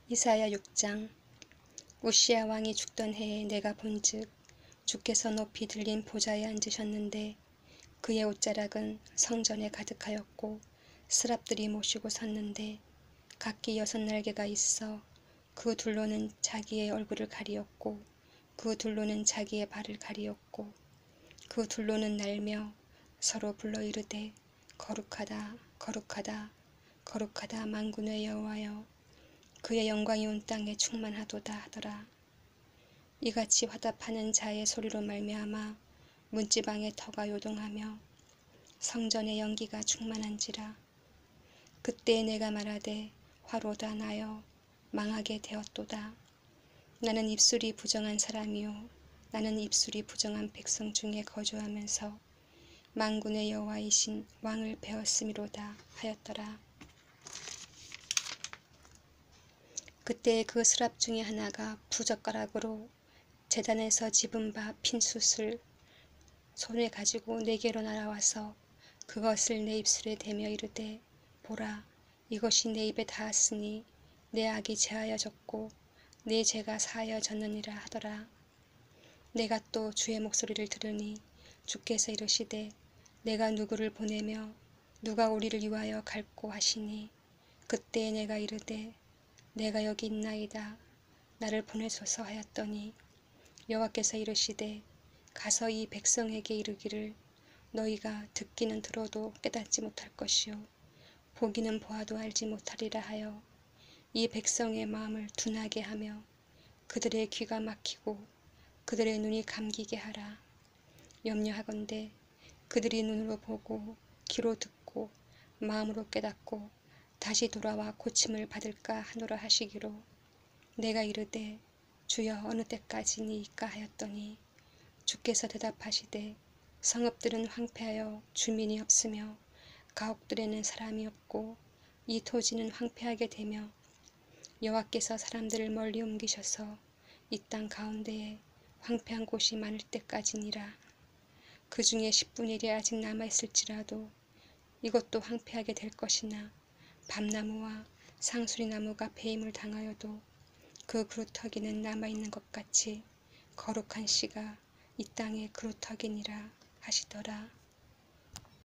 이사야 6장. 우시야 왕이 죽던 해에 내가 본즉 주께서 높이 들린 보좌에 앉으셨는데 그의 옷자락은 성전에 가득하였고 스랍들이 모시고 섰는데 각기 6날개가 있어 그 둘로는 자기의 얼굴을 가리었고 그 둘로는 자기의 발을 가리었고 그 둘로는 날며 서로 불러 이르되 거룩하다 거룩하다 거룩하다 만군의 여호와여, 그의 영광이 온 땅에 충만하도다 하더라. 이같이 화답하는 자의 소리로 말미암아 문지방의 터가 요동하며 성전의 연기가 충만한지라. 그때 내가 말하되 화로다 나여 망하게 되었도다. 나는 입술이 부정한 사람이요 나는 입술이 부정한 백성 중에 거주하면서 만군의 여호와이신 왕을 배웠음이로다 하였더라. 그때 그 스랍 중에 하나가 부젓가락으로 제단에서 집은 바 핀 숯을 손에 가지고 내게로 날아와서 그것을 내 입술에 대며 이르되 보라, 이것이 내 입에 닿았으니 내 악이 제하여졌고 내 죄가 사하여졌느니라 하더라. 내가 또 주의 목소리를 들으니 주께서 이르시되 내가 누구를 보내며 누가 우리를 위하여 갈꼬 하시니 그때 내가 이르되 내가 여기 있나이다. 나를 보내소서 하였더니 여호와께서 이르시되 가서 이 백성에게 이르기를 너희가 듣기는 들어도 깨닫지 못할 것이요 보기는 보아도 알지 못하리라 하여 이 백성의 마음을 둔하게 하며 그들의 귀가 막히고 그들의 눈이 감기게 하라. 염려하건대 그들이 눈으로 보고 귀로 듣고 마음으로 깨닫고 다시 돌아와 고침을 받을까 하노라 하시기로 내가 이르되 주여 어느 때까지니이까 하였더니 주께서 대답하시되 성읍들은 황폐하여 주민이 없으며 가옥들에는 사람이 없고 이 토지는 황폐하게 되며 여호와께서 사람들을 멀리 옮기셔서 이 땅 가운데에 황폐한 곳이 많을 때까지니라. 그 중에 10분의 1이 아직 남아있을지라도 이것도 황폐하게 될 것이나 밤나무와 상수리나무가 배임을 당하여도 그 그루터기는 남아있는 것 같이 거룩한 씨가 이 땅의 그루터기니라 하시더라.